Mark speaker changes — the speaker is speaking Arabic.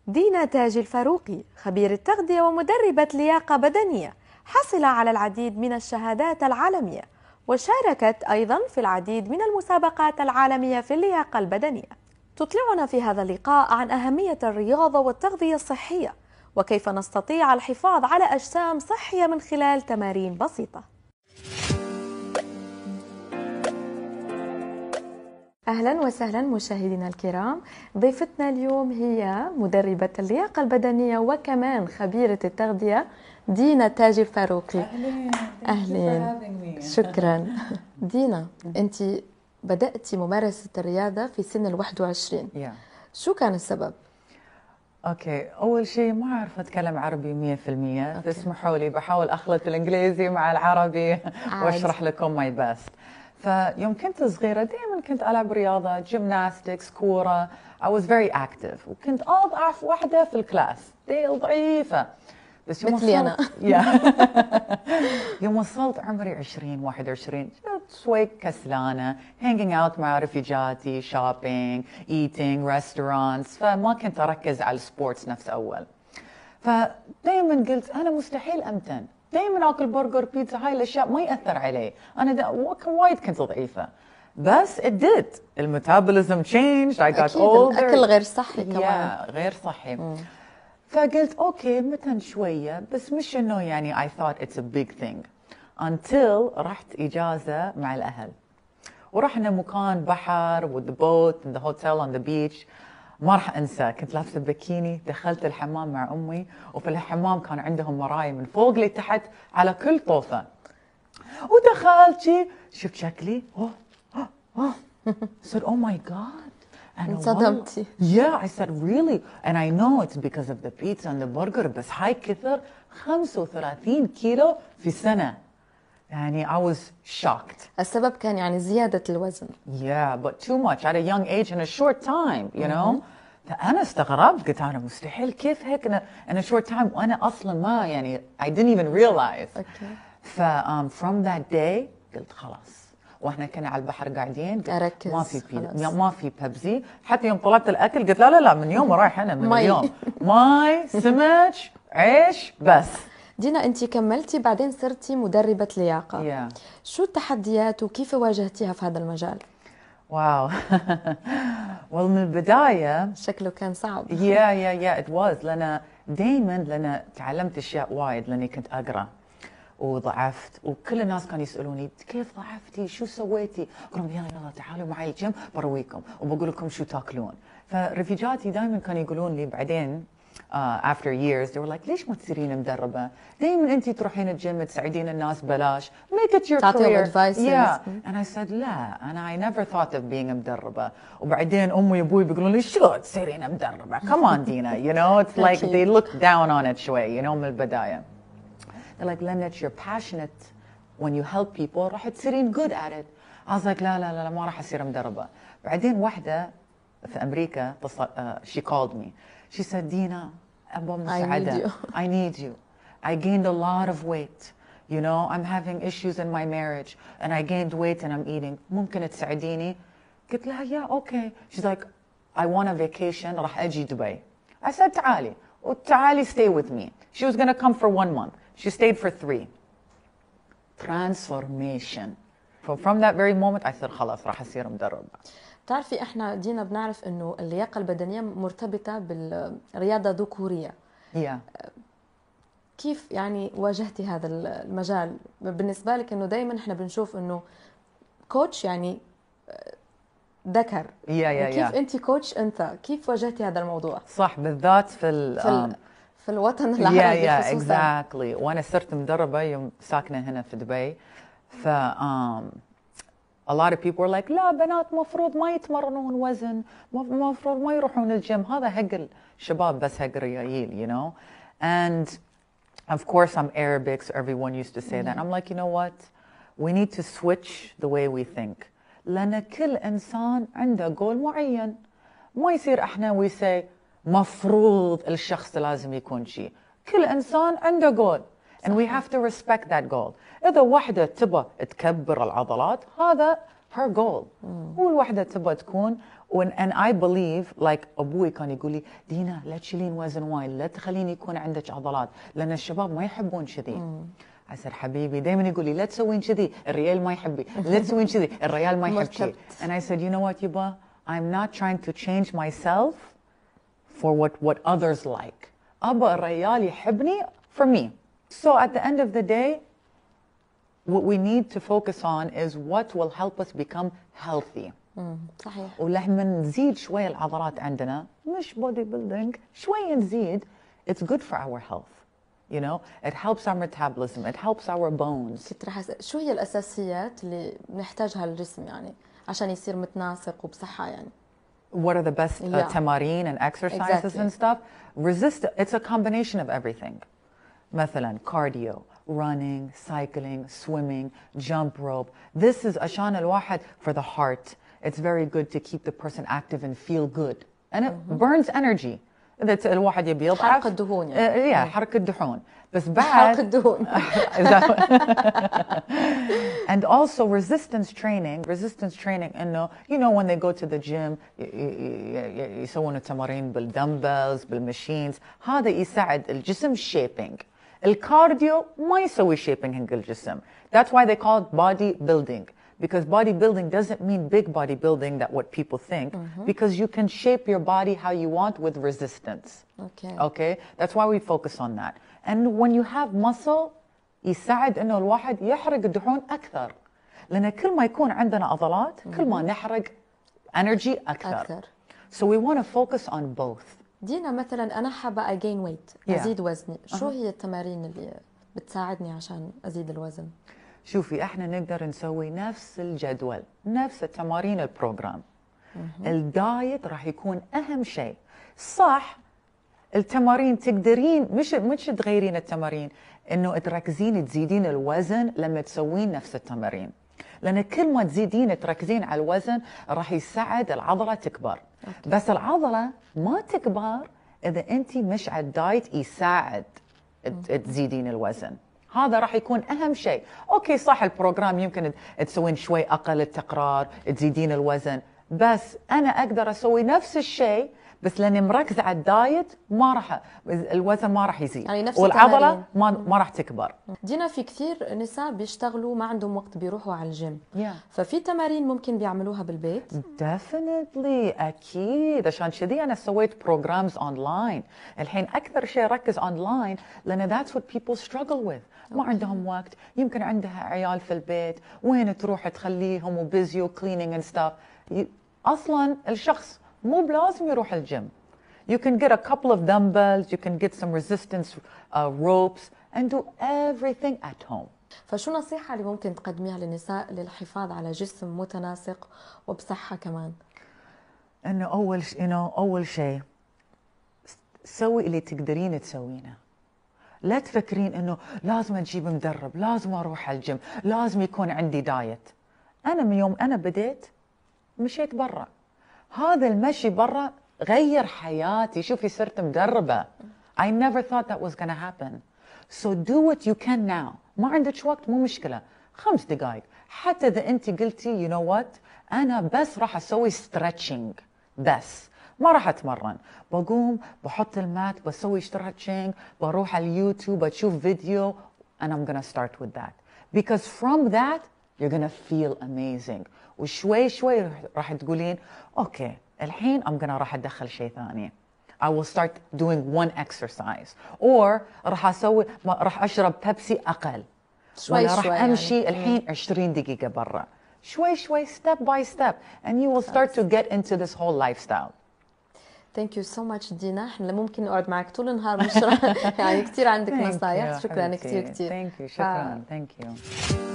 Speaker 1: دينا تاج الفاروقي خبير التغذية ومدربة لياقة بدنية، حصل على العديد من الشهادات العالمية، وشاركت أيضا في العديد من المسابقات العالمية في اللياقة البدنية. تطلعنا في هذا اللقاء عن أهمية الرياضة والتغذية الصحية، وكيف نستطيع الحفاظ على أجسام صحية من خلال تمارين بسيطة. أهلا وسهلا مشاهدينا الكرام، ضيفتنا اليوم هي مدربة اللياقة البدنية وكمان خبيرة التغذية دينا تاج الفاروقي. أهلا. شكرا. دينا، أنت بدأتي ممارسة الرياضة في سن 21. شو كان السبب؟
Speaker 2: اوكي، اول شيء ما اعرف اتكلم عربي 100%، فاسمحوا لي بحاول اخلط الانجليزي مع العربي واشرح لكم ماي بيست. فيوم كنت صغيره دائما كنت العب رياضه، جيمناستكس، كوره. I was very active وكنت اضعف واحده في الكلاس، ضعيفه. بس يوم
Speaker 1: مثلي انا.
Speaker 2: يوم وصلت عمري 20 21 شوي كسلانه، hanging out مع رفيجاتي، shopping, eating, restaurants، فما كنت اركز على السبورتس نفس اول. فدائما قلت انا مستحيل امتن، دائما اكل برجر بيتزا، هاي الاشياء ما ياثر علي، انا وايد كنت ضعيفه. بس it did. الميتابوليزم changed. I got older.
Speaker 1: الاكل غير صحي كمان.
Speaker 2: غير صحي. فقلت اوكي متن شويه، بس مش انه يعني I thought it's a big thing until رحت اجازه مع الاهل، ورحنا مكان بحر with the boat and the hotel on the beach. ما راح انسى، كنت لابسه بكيني، دخلت الحمام مع امي، وفي الحمام كان عندهم مرايه من فوق لتحت على كل طوفه. ودخلت شفت شكلي said oh my god.
Speaker 1: انصدمتي.
Speaker 2: Yeah, I said really, and I know it's because of the pizza and the burger. بس هاي كثر 35 كيلو في سنة. يعني I was shocked.
Speaker 1: السبب كان يعني زيادة الوزن.
Speaker 2: Yeah, but too much at a young age in a short time, you know. فأنا استغربت، قلت أنا مستحيل كيف هيك in a short time، وأنا أصلا ما يعني I didn't even realize. from that day قلت خلاص. واحنا كنا على البحر قاعدين،
Speaker 1: اركز
Speaker 2: ما في بيبسي. حتى يوم طلبت الاكل قلت لا من يوم رايح انا من اليوم ماي سمك عيش بس.
Speaker 1: دينا، انت كملتي بعدين صرتي مدربة لياقة. شو التحديات وكيف واجهتيها في هذا المجال؟
Speaker 2: واو. من البداية
Speaker 1: شكله كان صعب.
Speaker 2: it was. لأن تعلمت أشياء وايد، لأني كنت أقرأ وضعفت، وكل الناس كانوا يسألوني كيف ضعفتي، شو سويتي؟ أقول لهم يلا تعالوا معي الجيم برويكم وبقول لكم شو تاكلون. فرفيجاتي دائما كانوا يقولون لي بعدين after years they were like ليش ما تصيرين مدربة؟ دائما أنت تروحين الجيم تساعدين الناس بلاش. Make it your career. And I said لا، أنا I never thought of being مدربة. وبعدين أمي وأبوي بيقولون لي شو تصيرين مدربة؟ Come on Dina, you know, it's like they looked down on it شوي، you know، من البداية. They're like, Lynette, you're passionate when you help people, راح تصيرين good at it. I was like لا ما راح أصير مدربة. بعدين واحدة في أمريكا she called me. She said, Dina, أبغى مساعدة. I need you. I gained a lot of weight. You know, I'm having issues in my marriage and I gained weight and I'm eating. ممكن تساعديني؟ قلت لها yeah, okay. She's like, I want a vacation. راح أجي دبي. I said تعالي stay with me. She was going to come for 1 month. She stayed for 3. Transformation. From that very moment I said خلاص راح أصير مدربة.
Speaker 1: تعرفي احنا دينا بنعرف انه اللياقة البدنية مرتبطة بالرياضة ذكورية. كيف يعني واجهتي هذا المجال؟ بالنسبة لك انه دايما احنا بنشوف انه كوتش يعني ذكر. كيف انت كوتش انثى؟ كيف واجهتي هذا الموضوع؟
Speaker 2: صح، بالذات في
Speaker 1: الوطن العربي
Speaker 2: خصوصا. exactly. وانا صرت مدربه يوم ساكنه هنا في دبي. ف a lot of people were like لا بنات مفروض ما يتمرنون وزن، مفروض ما يروحون الجيم، هذا حق الشباب بس، حق الرجال، you know. And of course I'm Arabic, so everyone used to say that. I'm like, you know what, we need to switch the way we think. لأن كل إنسان عنده جول معين. ما يصير احنا we say مفروض الشخص لازم يكون شيء. كل إنسان عنده جول and we have to respect that goal. إذا واحدة تبى تكبر العضلات، her goal. والوحدة تبغى تكون and I believe like أبوي كان يقول لي دينا لا تشيلين وزن وايد، لا تخلين يكون عندك عضلات، لأن الشباب ما يحبون كذي. عسر حبيبي دائما يقول لي لا تسوين كذي الريال ما يحبي، لا تسوين كذي الريال ما يحب شيء. And I said, you know what يبا, I'm not trying to change myself for what others like. أبا الريال يحبني for me. So at the end of the day, what we need to focus on is what will help us become healthy.
Speaker 1: صحيح.
Speaker 2: ولما نزيد شوية العضلات عندنا مش body building شوية نزيد, it's good for our health. You know, it helps our metabolism, it helps our bones.
Speaker 1: كنت راح شو هي الأساسيات اللي بنحتاجها للجسم يعني عشان يصير متناسق وبصحة يعني؟
Speaker 2: What are the best تمارين and exercises and stuff? It's a combination of everything. مثلا cardio, running, cycling, swimming, jump rope. This is عشان الواحد for the heart. It's very good to keep the person active and feel good. And it burns energy. إذا الواحد يبي يضعف
Speaker 1: حرق الدهون يعني.
Speaker 2: حرق الدهون. بس بعد
Speaker 1: حرق الدهون.
Speaker 2: And also resistance training إنه you know when they go to the gym يسوون التمارين بالدمبلز بالماشينز, هذا يساعد الجسم shaping. الكارديو ما يسوي shaping حق الجسم. That's why they call it body building. Because bodybuilding doesn't mean big bodybuilding that what people think, because you can shape your body how you want with resistance. Okay? That's why we focus on that. And when you have muscle, يساعد إنه الواحد يحرق الدهون أكثر. لأن كل ما يكون عندنا عضلات, كل ما نحرق energy أكثر. So we want to focus on both.
Speaker 1: دينا مثلا أنا حابة أجين ويت, أزيد وزني. شو هي التمارين اللي بتساعدني عشان أزيد الوزن؟
Speaker 2: شوفي احنا نقدر نسوي نفس الجدول, نفس التمارين البروجرام. الدايت راح يكون اهم شيء. صح التمارين تقدرين مش تغيرين التمارين, انه تركزين تزيدين الوزن لما تسوين نفس التمارين. لان كل ما تزيدين تركزين على الوزن راح يساعد العضله تكبر. بس العضله ما تكبر اذا انت مش على الدايت يساعد تزيدين الوزن. هذا راح يكون أهم شيء. أوكي صح البروجرام يمكن تسوين شوي أقل التكرار, تزيدين الوزن, بس أنا أقدر أسوي نفس الشيء بس لأني مركزة على الدايت الوزن ما راح يزيد,
Speaker 1: يعني
Speaker 2: والعضلة ما راح تكبر.
Speaker 1: دينا في كثير نساء بيشتغلوا ما عندهم وقت بيروحوا على الجيم. ففي تمارين ممكن بيعملوها بالبيت؟
Speaker 2: Definitely أكيد. عشان كذي أنا سويت programs online. الحين أكثر شيء ركز online لأن that's what people struggle with. ما عندهم وقت, يمكن عندها عيال في البيت, وين تروح تخليهم وبيزي وكلينينج and stuff. أصلا الشخص مو بلازم يروح الجيم. You can get a couple of dumbbells, you can get some resistance ropes and do everything at home.
Speaker 1: فشو نصيحة اللي ممكن تقدميها للنساء للحفاظ على جسم متناسق وبصحة كمان؟
Speaker 2: إنه أول شيء سوي اللي تقدرين تسوينه. لا تفكرين إنه لازم أجيب مدرب, لازم أروح على الجيم, لازم يكون عندي دايت. أنا من يوم أنا بديت مشيت برا. هذا المشي برا غير حياتي. شوفي صرت مدربة. I never thought that was going to happen. So do what you can now. ما عندك وقت مو مشكلة, 5 دقائق. حتى إذا أنت قلتي you know what, أنا بس راح أسوي stretching بس, ما راح أتمرن. بقوم بحط المات بسوي stretching, بروح على اليوتيوب بشوف فيديو, and I'm going to start with that. Because from that you're going to feel amazing. وشوي شوي راح تقولين اوكي الحين راح ادخل شيء ثاني. I will start doing one exercise, or راح اشرب بيبسي اقل, ولا راح امشي يعني. الحين 20 دقيقة برا, شوي step by step, and you will start to get into this whole lifestyle.
Speaker 1: Thank you so much دينا. احنا ممكن نقعد معك طول النهار نشرح يعني كثير عندك نصايح. شكرا كثير.
Speaker 2: Thank you. شكرا. Thank you.